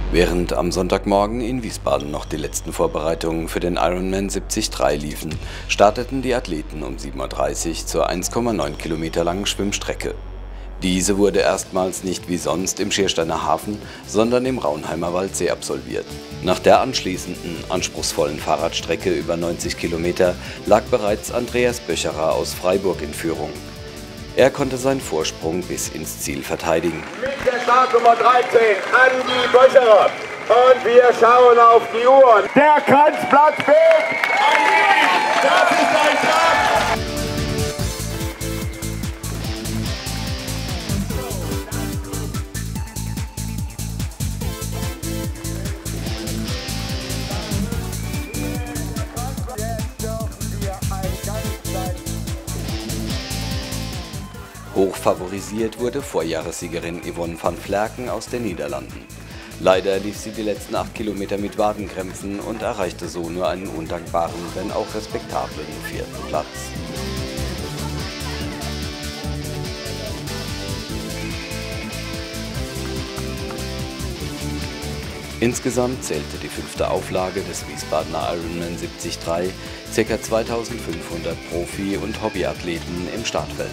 Während am Sonntagmorgen in Wiesbaden noch die letzten Vorbereitungen für den Ironman 73 liefen, starteten die Athleten um 7:30 Uhr zur 1,9 Kilometer langen Schwimmstrecke. Diese wurde erstmals nicht wie sonst im Schiersteiner Hafen, sondern im Raunheimer Waldsee absolviert. Nach der anschließenden, anspruchsvollen Fahrradstrecke über 90 Kilometer lag bereits Andreas Böcherer aus Freiburg in Führung. Er konnte seinen Vorsprung bis ins Ziel verteidigen. Mit der Startnummer 13, Andi Böcherer. Und wir schauen auf die Uhr. Der Kranzplatz fehlt. Andi, das ist dein Tag. Hoch favorisiert wurde Vorjahressiegerin Yvonne van Vlerken aus den Niederlanden. Leider lief sie die letzten 8 Kilometer mit Wadenkrämpfen und erreichte so nur einen undankbaren, wenn auch respektablen 4. Platz. Insgesamt zählte die 5. Auflage des Wiesbadener Ironman 73 ca. 2500 Profi- und Hobbyathleten im Startfeld.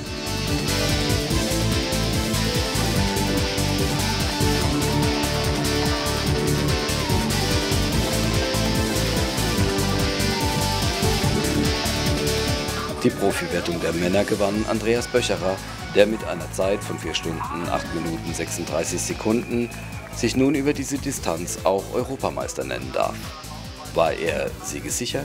Die Profiwertung der Männer gewann Andreas Böcherer, der mit einer Zeit von 4 Stunden, 8 Minuten 36 Sekunden sich nun über diese Distanz auch Europameister nennen darf. War er siegessicher?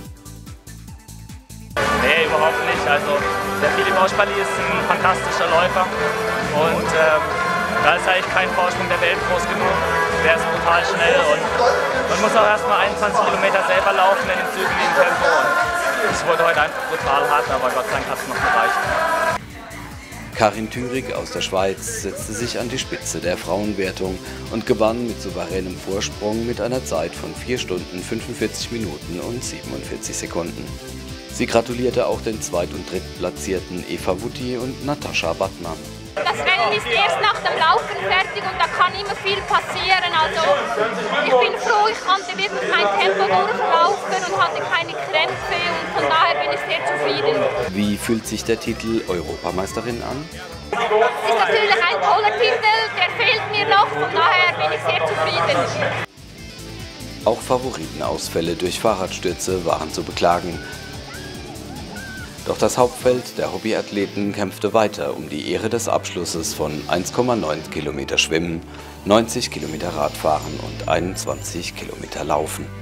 Nee, überhaupt nicht. Also der Philipp Ospali ist ein fantastischer Läufer und da ist eigentlich kein Vorsprung der Welt groß genug. Der ist brutal schnell und man muss auch erstmal 21 Kilometer selber laufen in dem zügigen Tempo. Es wurde heute einfach brutal hart, aber Gott sei Dank hat es noch gereicht. Karin Thürig aus der Schweiz setzte sich an die Spitze der Frauenwertung und gewann mit souveränem Vorsprung mit einer Zeit von 4 Stunden, 45 Minuten und 47 Sekunden. Sie gratulierte auch den Zweit- und Drittplatzierten Eva Wutti und Natascha Battmann. Das Rennen ist erst nach dem Laufen fertig und da kann immer viel passieren. Also ich bin froh, ich konnte wirklich mein Tempo durchlaufen und hatte keine Krämpfe und von daher bin ich sehr zufrieden. Wie fühlt sich der Titel Europameisterin an? Das ist natürlich ein toller Titel, der fehlt mir noch, von daher bin ich sehr zufrieden. Auch Favoritenausfälle durch Fahrradstürze waren zu beklagen. Doch das Hauptfeld der Hobbyathleten kämpfte weiter um die Ehre des Abschlusses von 1,9 Kilometer Schwimmen, 90 Kilometer Radfahren und 21 Kilometer Laufen.